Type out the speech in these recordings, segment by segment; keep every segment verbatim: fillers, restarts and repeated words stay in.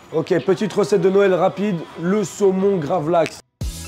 Ok, petite recette de Noël rapide, le saumon gravlax.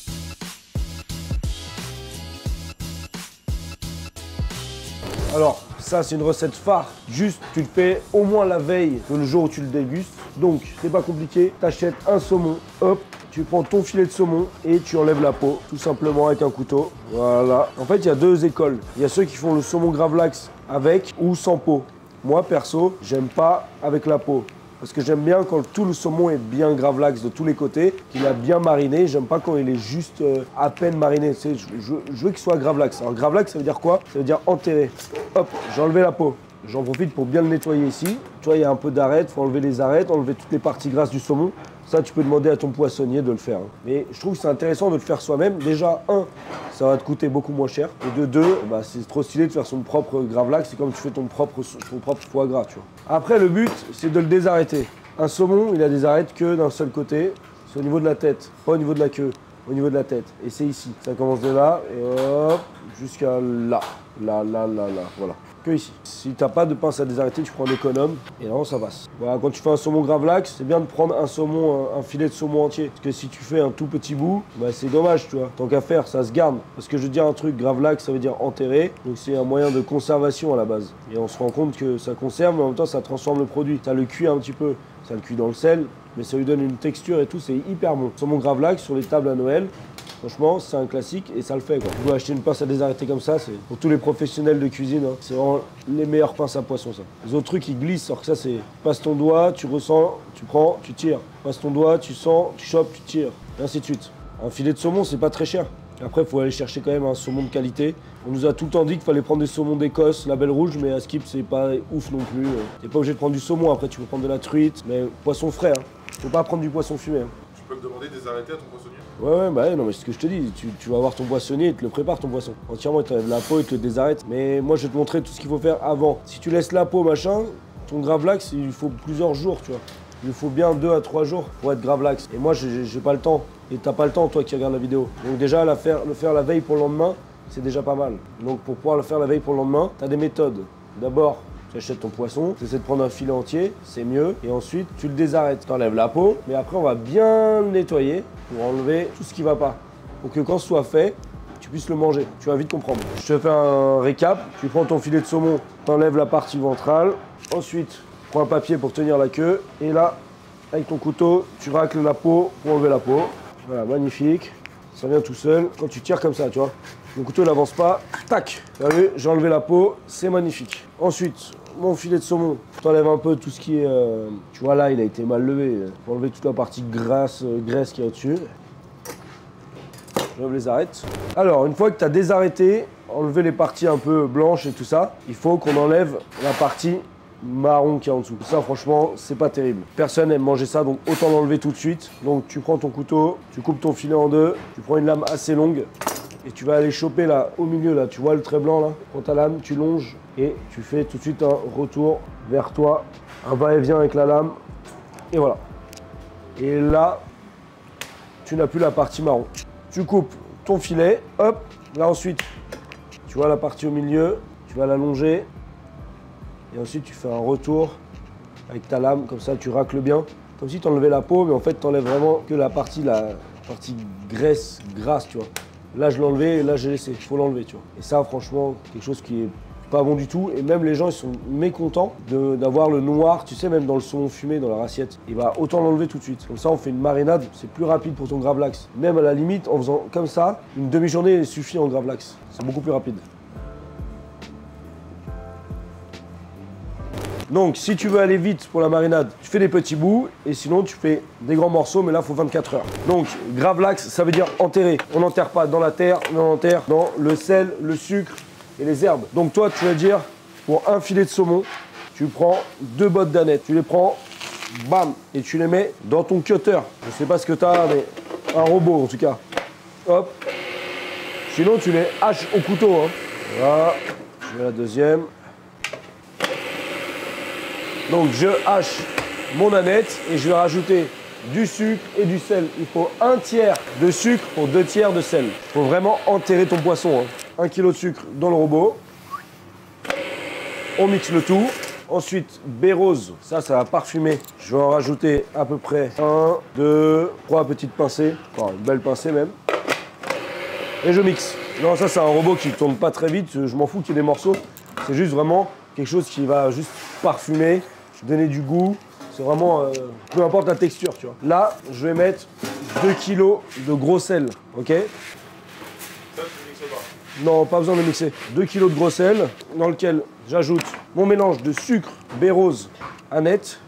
Alors, ça c'est une recette phare. Juste, tu le fais au moins la veille de le jour où tu le dégustes. Donc, c'est pas compliqué. T'achètes un saumon, hop, tu prends ton filet de saumon et tu enlèves la peau, tout simplement avec un couteau. Voilà. En fait, il y a deux écoles. Il y a ceux qui font le saumon gravlax avec ou sans peau. Moi, perso, j'aime pas avec la peau. Parce que j'aime bien quand tout le saumon est bien gravlax de tous les côtés, qu'il a bien mariné. J'aime pas quand il est juste euh, à peine mariné. Tu sais, je, je, je veux qu'il soit gravlax. Alors gravlax, ça veut dire quoi? Ça veut dire enterré. Hop, j'ai enlevé la peau. J'en profite pour bien le nettoyer ici. Tu vois, il y a un peu d'arêtes, il faut enlever les arêtes, enlever toutes les parties grasses du saumon. Ça, tu peux demander à ton poissonnier de le faire. Mais je trouve que c'est intéressant de le faire soi-même. Déjà, un, ça va te coûter beaucoup moins cher. Et de deux, bah, c'est trop stylé de faire son propre gravlax. C'est comme tu fais ton propre, ton propre foie gras, tu vois. Après, le but, c'est de le désarrêter. Un saumon, il a des arêtes que d'un seul côté. C'est au niveau de la tête, pas au niveau de la queue, au niveau de la tête. Et c'est ici. Ça commence de là, et hop, jusqu'à là. Là, là, là, là, voilà. Que ici. Si t'as pas de pince à désarrêter, tu prends un économe et là ça passe. Voilà, quand tu fais un saumon gravlax, c'est bien de prendre un saumon, un, un filet de saumon entier. Parce que si tu fais un tout petit bout, bah c'est dommage, tu vois. Tant qu'à faire, ça se garde. Parce que je veux dire un truc, gravlax, ça veut dire enterré. Donc c'est un moyen de conservation à la base. Et on se rend compte que ça conserve, mais en même temps ça transforme le produit. Ça le cuit un petit peu. Ça le cuit dans le sel, mais ça lui donne une texture et tout, c'est hyper bon. Saumon gravlax sur les tables à Noël. Franchement, c'est un classique et ça le fait quoi. Tu dois acheter une pince à désarrêter comme ça, c'est pour tous les professionnels de cuisine, hein. C'est vraiment les meilleures pinces à poisson ça. Les autres trucs ils glissent, alors que ça c'est passe ton doigt, tu ressens, tu prends, tu tires. Passe ton doigt, tu sens, tu chopes, tu tires. Et ainsi de suite. Un filet de saumon, c'est pas très cher. Après, il faut aller chercher quand même un saumon de qualité. On nous a tout le temps dit qu'il fallait prendre des saumons d'Écosse, label rouge, mais à Skip, c'est pas ouf non plus. T'es pas obligé de prendre du saumon, après tu peux prendre de la truite, mais poisson frais, hein. Faut pas prendre du poisson fumé, hein. Tu peux me demander des arrêtés à ton poissonnier? Ouais, ouais, bah ouais, non, mais c'est ce que je te dis. Tu, tu vas voir ton poissonnier, il te le prépare ton poisson. Entièrement, il te lève la peau, il te le désarrête. Mais moi, je vais te montrer tout ce qu'il faut faire avant. Si tu laisses la peau, machin, ton gravlax, il faut plusieurs jours, tu vois. Il faut bien deux à trois jours pour être gravlax. Et moi, j'ai pas le temps. Et t'as pas le temps, toi qui regardes la vidéo. Donc déjà, la faire, le faire la veille pour le lendemain, c'est déjà pas mal. Donc pour pouvoir le faire la veille pour le lendemain, t'as des méthodes. D'abord, tu achètes ton poisson, tu essaies de prendre un filet entier, c'est mieux. Et ensuite, tu le désarrêtes. Tu enlèves la peau, mais après, on va bien le nettoyer pour enlever tout ce qui va pas. Pour que quand ce soit fait, tu puisses le manger. Tu vas vite comprendre. Je te fais un récap. Tu prends ton filet de saumon, tu enlèves la partie ventrale. Ensuite, prends un papier pour tenir la queue. Et là, avec ton couteau, tu racles la peau pour enlever la peau. Voilà, magnifique. Ça vient tout seul. Quand tu tires comme ça, tu vois, mon couteau n'avance pas. Tac. Tu as vu, j'ai enlevé la peau. C'est magnifique. Ensuite, mon filet de saumon, tu enlèves un peu tout ce qui est... Euh, tu vois là, il a été mal levé. Pour enlever toute la partie grasse, euh, graisse qu'il y a au-dessus. J'enlève les arêtes. Alors, une fois que tu as désarrêté, enlevé les parties un peu blanches et tout ça, il faut qu'on enlève la partie marron qui est en dessous. Ça, franchement, c'est pas terrible. Personne n'aime manger ça, donc autant l'enlever tout de suite. Donc, tu prends ton couteau, tu coupes ton filet en deux, tu prends une lame assez longue et tu vas aller choper là, au milieu, là, tu vois le trait blanc là. Prends ta lame, tu longes et tu fais tout de suite un retour vers toi, un va-et-vient avec la lame. Et voilà. Et là, tu n'as plus la partie marron. Tu coupes ton filet, hop, là ensuite, tu vois la partie au milieu, tu vas l'allonger. Et ensuite, tu fais un retour avec ta lame, comme ça, tu racles bien. Comme si tu enlevais la peau, mais en fait, tu enlèves vraiment que la partie, la partie graisse, grasse, tu vois. Là, je l'ai enlevé et là, j'ai laissé. Il faut l'enlever, tu vois. Et ça, franchement, quelque chose qui est pas bon du tout. Et même les gens, ils sont mécontents d'avoir le noir, tu sais, même dans le saumon fumé, dans leur assiette. Et bah, autant l'enlever tout de suite. Comme ça, on fait une marinade, c'est plus rapide pour ton gravlax. Même à la limite, en faisant comme ça, une demi-journée suffit en gravlax. C'est beaucoup plus rapide. Donc, si tu veux aller vite pour la marinade, tu fais des petits bouts et sinon tu fais des grands morceaux, mais là, il faut vingt-quatre heures. Donc, gravlax, ça veut dire enterrer. On n'enterre pas dans la terre, mais on enterre dans le sel, le sucre et les herbes. Donc, toi, tu vas dire, pour un filet de saumon, tu prends deux bottes d'aneth. Tu les prends, bam, et tu les mets dans ton cutter. Je sais pas ce que tu as, mais un robot en tout cas. Hop. Sinon, tu les haches au couteau, hein. Voilà. Je mets la deuxième. Donc je hache mon aneth et je vais rajouter du sucre et du sel. Il faut un tiers de sucre pour deux tiers de sel. Il faut vraiment enterrer ton poisson, hein. Un kilo de sucre dans le robot. On mixe le tout. Ensuite, baie rose, ça, ça va parfumer. Je vais en rajouter à peu près un, deux, trois petites pincées. Enfin, une belle pincée même. Et je mixe. Non, ça, c'est un robot qui tourne pas très vite. Je m'en fous qu'il y ait des morceaux. C'est juste vraiment quelque chose qui va juste parfumer, donner du goût. C'est vraiment, euh, peu importe la texture, tu vois. Là, je vais mettre deux kilos de gros sel, ok? Ça, tu mixes pas. Non, pas besoin de mixer. deux kilos de gros sel, dans lequel j'ajoute mon mélange de sucre, baie rose, aneth.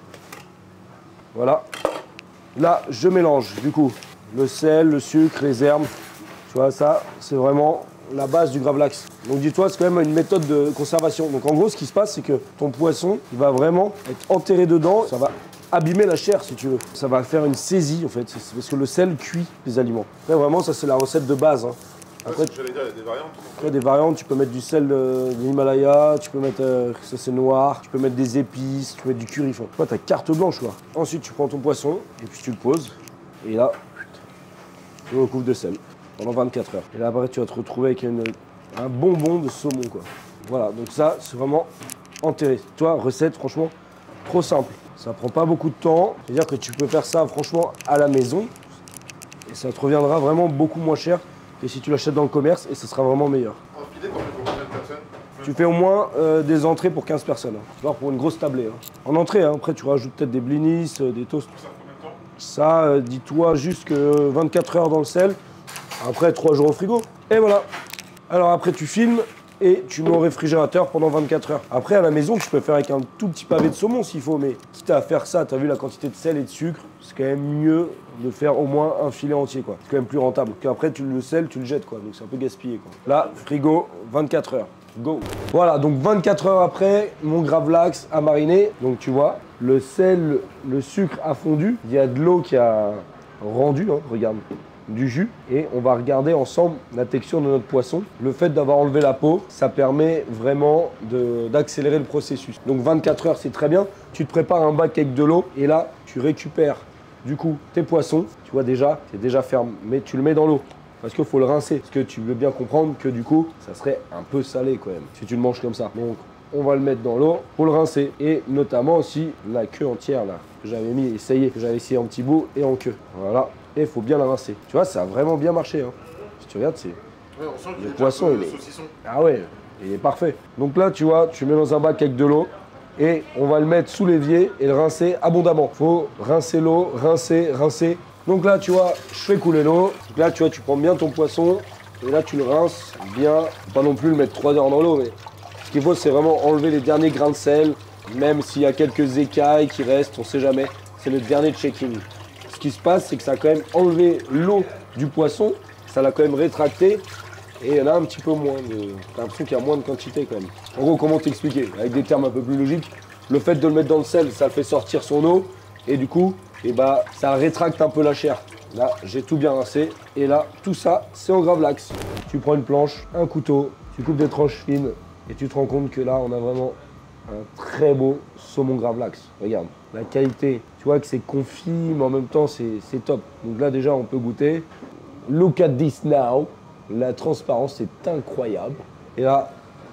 Voilà. Là, je mélange, du coup, le sel, le sucre, les herbes. Tu vois, ça, c'est vraiment la base du gravlax. Donc dis-toi, c'est quand même une méthode de conservation. Donc en gros, ce qui se passe, c'est que ton poisson, il va vraiment être enterré dedans. Ça va abîmer la chair, si tu veux. Ça va faire une saisie, en fait. C'est parce que le sel cuit les aliments. Après, vraiment, ça, c'est la recette de base. Hein. Après, j'allais dire, il y a des variantes. Après, des variantes, tu peux mettre du sel de, de l'Himalaya, tu peux mettre, euh, ça c'est noir, tu peux mettre des épices, tu peux mettre du curry. Enfin, toi, t'as carte blanche, quoi. Ensuite, tu prends ton poisson, et puis tu le poses. Et là, tu le recouvres de sel. Pendant vingt-quatre heures. Et là, après, tu vas te retrouver avec une, un bonbon de saumon, quoi. Voilà, donc ça, c'est vraiment enterré. Toi, recette, franchement, trop simple. Ça prend pas beaucoup de temps. C'est-à-dire que tu peux faire ça, franchement, à la maison. Et ça te reviendra vraiment beaucoup moins cher que si tu l'achètes dans le commerce, et ça sera vraiment meilleur. En filet, t'en fais pour combien de personnes? Tu fais au moins euh, des entrées pour quinze personnes. Hein. Tu vois, pour une grosse tablée. Hein. En entrée, hein. Après, tu rajoutes peut-être des blinis, euh, des toasts. Ça prend combien de temps? Ça, euh, dis-toi, juste que vingt-quatre heures dans le sel. Après, trois jours au frigo. Et voilà. Alors après, tu filmes et tu mets au réfrigérateur pendant vingt-quatre heures. Après, à la maison, tu peux faire avec un tout petit pavé de saumon s'il faut. Mais quitte à faire ça, tu as vu la quantité de sel et de sucre, c'est quand même mieux de faire au moins un filet entier, quoi. C'est quand même plus rentable. Qu'après, tu le sel, tu le jettes, quoi. Donc c'est un peu gaspillé, quoi. Là, frigo, vingt-quatre heures. Go. Voilà, donc vingt-quatre heures après, mon gravlax a mariné. Donc tu vois, le sel, le sucre a fondu. Il y a de l'eau qui a rendu, hein, regarde. Du jus, et on va regarder ensemble la texture de notre poisson. Le fait d'avoir enlevé la peau, ça permet vraiment d'accélérer le processus. Donc vingt-quatre heures, c'est très bien. Tu te prépares un bac avec de l'eau et là, tu récupères du coup tes poissons. Tu vois déjà, c'est déjà ferme, mais tu le mets dans l'eau parce qu'il faut le rincer. Parce que tu veux bien comprendre que du coup, ça serait un peu salé quand même si tu le manges comme ça. Donc on va le mettre dans l'eau pour le rincer, et notamment aussi la queue entière là que j'avais mis, essayé, que j'avais essayé en petit bout et en queue. Voilà. Et il faut bien la rincer. Tu vois, ça a vraiment bien marché. Hein. Si tu regardes, c'est... Ouais, on sent qu'il le est poisson, il est... saucisson. Ah ouais, il est parfait. Donc là, tu vois, tu mets dans un bac avec de l'eau et on va le mettre sous l'évier et le rincer abondamment. Faut rincer l'eau, rincer, rincer. Donc là, tu vois, je fais couler l'eau. Là, tu vois, tu prends bien ton poisson et là, tu le rinces bien. Faut pas non plus le mettre trois heures dans l'eau, mais ce qu'il faut, c'est vraiment enlever les derniers grains de sel. Même s'il y a quelques écailles qui restent, on sait jamais. C'est le dernier checking. Ce qui se passe, c'est que ça a quand même enlevé l'eau du poisson, ça l'a quand même rétracté, et il y en a un petit peu moins. De... T'as l'impression qu'il y a moins de quantité quand même. En gros, comment t'expliquer? Avec des termes un peu plus logiques, le fait de le mettre dans le sel, ça le fait sortir son eau, et du coup, eh bah, ça rétracte un peu la chair. Là, j'ai tout bien rincé, et là, tout ça, c'est en gravlax. Tu prends une planche, un couteau, tu coupes des tranches fines, et tu te rends compte que là, on a vraiment un très beau saumon gravlax. Regarde, la qualité, tu vois que c'est confit, mais en même temps, c'est top. Donc là, déjà, on peut goûter. Look at this now. La transparence est incroyable. Et là,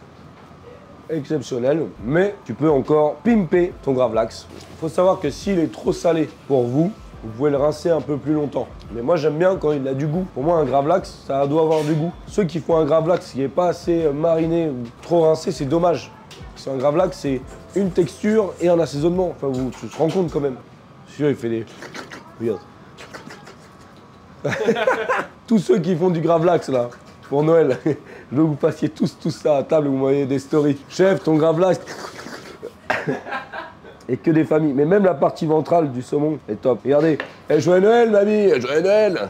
exceptionnel. Mais tu peux encore pimper ton gravlax. Il faut savoir que s'il est trop salé pour vous, vous pouvez le rincer un peu plus longtemps. Mais moi, j'aime bien quand il a du goût. Pour moi, un gravlax, ça doit avoir du goût. Ceux qui font un gravlax qui n'est pas assez mariné ou trop rincé, c'est dommage. C'est un gravlax, c'est une texture et un assaisonnement. Enfin, vous, tu te rends compte quand même. Sûr, il fait des... Regarde. Tous ceux qui font du gravlax, là, pour Noël, je veux que vous passiez tous, tous ça à table et vous m'envoyez des stories. Chef, ton gravlax. Et que des familles. Mais même la partie ventrale du saumon est top. Regardez. Eh, joyeux Noël, mamie. Joyeux Noël.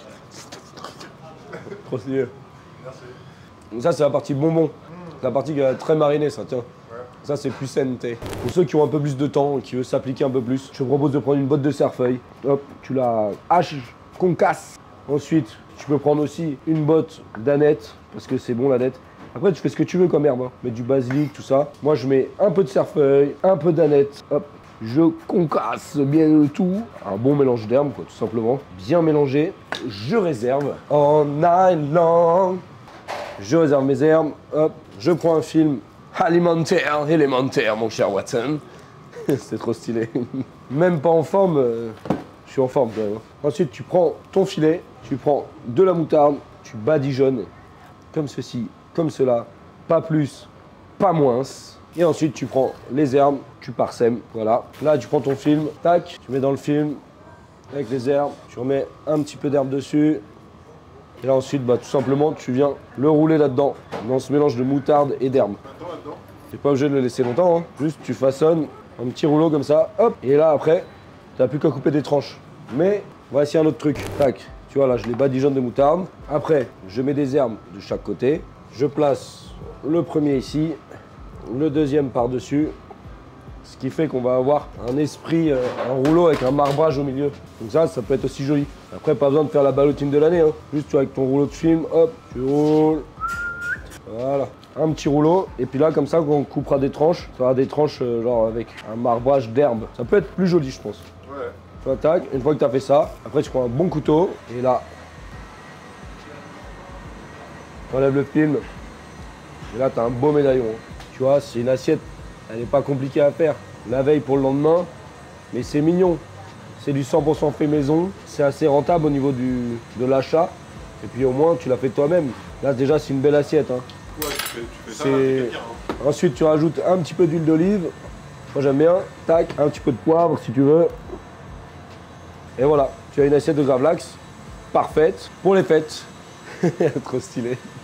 Trop stylé. Merci. Ça, c'est la partie bonbon. La partie qui est très marinée, ça, tiens. Ouais. Ça, c'est plus saine, t'es. Pour ceux qui ont un peu plus de temps et qui veulent s'appliquer un peu plus, je te propose de prendre une botte de cerfeuil. Hop, tu la haches, concasse. Ensuite, tu peux prendre aussi une botte d'aneth, parce que c'est bon, l'aneth. Après, tu fais ce que tu veux comme herbe, hein. Mets du basilic, tout ça. Moi, je mets un peu de cerfeuil, un peu d'aneth. Hop, je concasse bien le tout. Un bon mélange d'herbes, quoi, tout simplement. Bien mélangé. Je réserve. All night long. Je réserve mes herbes. Hop, je prends un film alimentaire, élémentaire, mon cher Watson. C'est trop stylé. Même pas en forme, euh, je suis en forme quand même. Ensuite, tu prends ton filet, tu prends de la moutarde, tu badigeonnes comme ceci, comme cela, pas plus, pas moins. Et ensuite, tu prends les herbes, tu parsèmes, voilà. Là, tu prends ton film, tac, tu mets dans le film avec les herbes, tu remets un petit peu d'herbe dessus. Et là, ensuite, bah, tout simplement, tu viens le rouler là-dedans, dans ce mélange de moutarde et d'herbe. Tu n'es pas obligé de le laisser longtemps, hein. Juste, tu façonnes un petit rouleau comme ça, hop. Et là, après, tu n'as plus qu'à couper des tranches. Mais, voici un autre truc, tac. Tu vois, là, je les badigeonne de moutarde. Après, je mets des herbes de chaque côté. Je place le premier ici. Le deuxième par-dessus, ce qui fait qu'on va avoir un esprit, euh, un rouleau avec un marbrage au milieu. Donc ça, ça peut être aussi joli. Après, pas besoin de faire la ballotine de l'année, hein. Juste tu vois, avec ton rouleau de film, hop, tu roules. Voilà, un petit rouleau. Et puis là, comme ça, quand on coupera des tranches, ça aura des tranches euh, genre avec un marbrage d'herbe. Ça peut être plus joli, je pense. Ouais. Tu vois, tac, une fois que tu as fait ça, après tu prends un bon couteau et là, tu enlèves le film. Et là, tu as un beau médaillon. Tu vois, c'est une assiette, elle n'est pas compliquée à faire. La veille pour le lendemain, mais c'est mignon. C'est du cent pour cent fait maison, c'est assez rentable au niveau du, de l'achat. Et puis au moins, tu l'as fait toi-même. Là, déjà, c'est une belle assiette, hein. Ouais, tu fais, tu fais ça, c'est bien, hein. Ensuite, tu rajoutes un petit peu d'huile d'olive. Moi, j'aime bien. Tac, un petit peu de poivre si tu veux. Et voilà, tu as une assiette de gravlax parfaite pour les fêtes. Trop stylé.